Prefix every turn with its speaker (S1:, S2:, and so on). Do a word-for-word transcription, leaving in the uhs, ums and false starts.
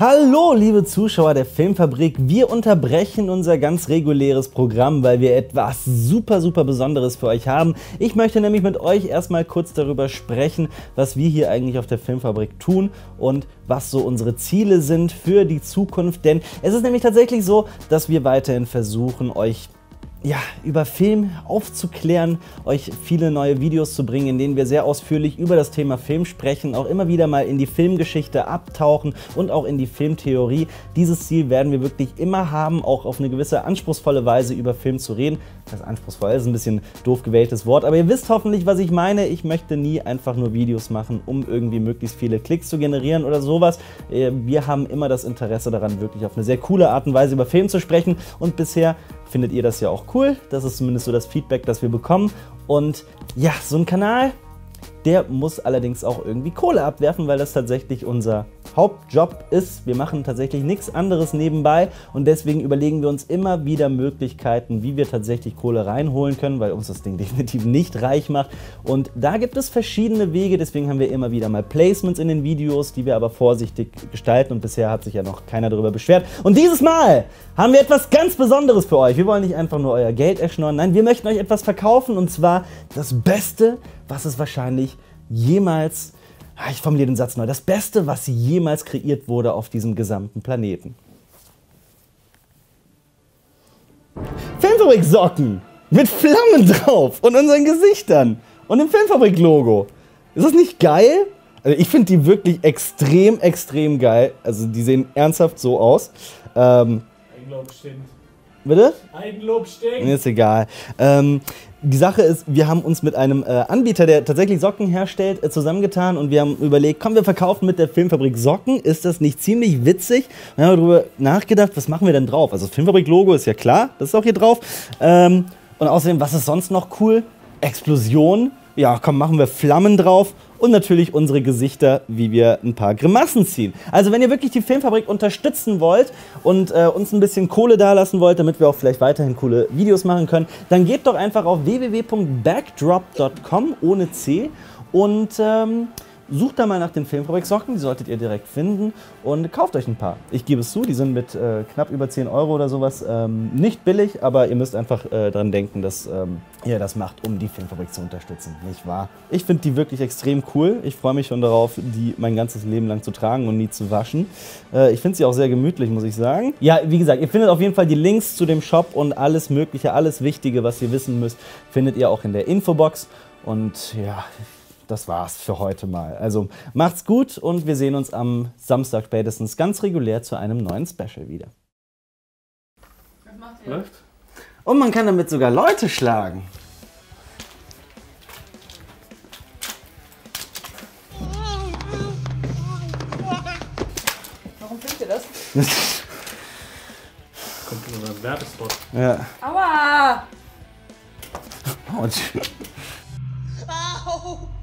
S1: Hallo liebe Zuschauer der Filmfabrik, wir unterbrechen unser ganz reguläres Programm, weil wir etwas super super Besonderes für euch haben. Ich möchte nämlich mit euch erstmal kurz darüber sprechen, was wir hier eigentlich auf der Filmfabrik tun und was so unsere Ziele sind für die Zukunft, denn es ist nämlich tatsächlich so, dass wir weiterhin versuchen, euch ja, über Film aufzuklären, euch viele neue Videos zu bringen, in denen wir sehr ausführlich über das Thema Film sprechen, auch immer wieder mal in die Filmgeschichte abtauchen und auch in die Filmtheorie. Dieses Ziel werden wir wirklich immer haben, auch auf eine gewisse anspruchsvolle Weise über Film zu reden. Das anspruchsvoll ist ein bisschen doof gewähltes Wort, aber ihr wisst hoffentlich, was ich meine. Ich möchte nie einfach nur Videos machen, um irgendwie möglichst viele Klicks zu generieren oder sowas. Wir haben immer das Interesse daran, wirklich auf eine sehr coole Art und Weise über Film zu sprechen, und bisher findet ihr das ja auch cool. Das ist zumindest so das Feedback, das wir bekommen. Und ja, so ein Kanal, der muss allerdings auch irgendwie Kohle abwerfen, weil das tatsächlich unser Hauptjob ist. Wir machen tatsächlich nichts anderes nebenbei und deswegen überlegen wir uns immer wieder Möglichkeiten, wie wir tatsächlich Kohle reinholen können, weil uns das Ding definitiv nicht reich macht. Und da gibt es verschiedene Wege, deswegen haben wir immer wieder mal Placements in den Videos, die wir aber vorsichtig gestalten, und bisher hat sich ja noch keiner darüber beschwert. Und dieses Mal haben wir etwas ganz Besonderes für euch. Wir wollen nicht einfach nur euer Geld erschnorren, nein, wir möchten euch etwas verkaufen, und zwar das Beste, was es wahrscheinlich jemals, ich formuliere den Satz neu, das Beste, was jemals kreiert wurde auf diesem gesamten Planeten. Filmfabrik-Socken mit Flammen drauf und unseren Gesichtern und dem Filmfabrik-Logo. Ist das nicht geil? Also ich finde die wirklich extrem, extrem geil. Also die sehen ernsthaft so aus. Ähm,
S2: Eigenlob stimmt.
S1: Bitte?
S2: Eigenlob stinkt.
S1: Ist egal. Ähm, die Sache ist, wir haben uns mit einem äh, Anbieter, der tatsächlich Socken herstellt, äh, zusammengetan, und wir haben überlegt, komm, wir verkaufen mit der Filmfabrik Socken. Ist das nicht ziemlich witzig? Wir haben darüber nachgedacht, was machen wir denn drauf? Also das Filmfabrik-Logo ist ja klar, das ist auch hier drauf. Ähm, und außerdem, was ist sonst noch cool? Explosion. Ja, komm, machen wir Flammen drauf. Und natürlich unsere Gesichter, wie wir ein paar Grimassen ziehen. Also wenn ihr wirklich die Filmfabrik unterstützen wollt und äh, uns ein bisschen Kohle dalassen wollt, damit wir auch vielleicht weiterhin coole Videos machen können, dann geht doch einfach auf w w w punkt backdrop punkt com ohne C und ähm, sucht da mal nach den Filmfabrik-Socken, die solltet ihr direkt finden, und kauft euch ein paar. Ich gebe es zu, die sind mit äh, knapp über zehn Euro oder sowas ähm, nicht billig, aber ihr müsst einfach äh, dran denken, dass ähm, ihr das macht, um die Filmfabrik zu unterstützen, nicht wahr? Ich finde die wirklich extrem cool. Ich freue mich schon darauf, die mein ganzes Leben lang zu tragen und nie zu waschen. Äh, ich finde sie auch sehr gemütlich, muss ich sagen. Ja, wie gesagt, ihr findet auf jeden Fall die Links zu dem Shop und alles Mögliche, alles Wichtige, was ihr wissen müsst, findet ihr auch in der Infobox. Und ja, das war's für heute mal. Also macht's gut und wir sehen uns am Samstag spätestens ganz regulär zu einem neuen Special wieder.
S2: Was macht ihr? Läuft.
S1: Und man kann damit sogar Leute schlagen.
S3: Warum filmt ihr das?
S2: Kommt unser Werbespot.
S1: Ja.
S3: Aua!
S1: Autsch.
S3: Au!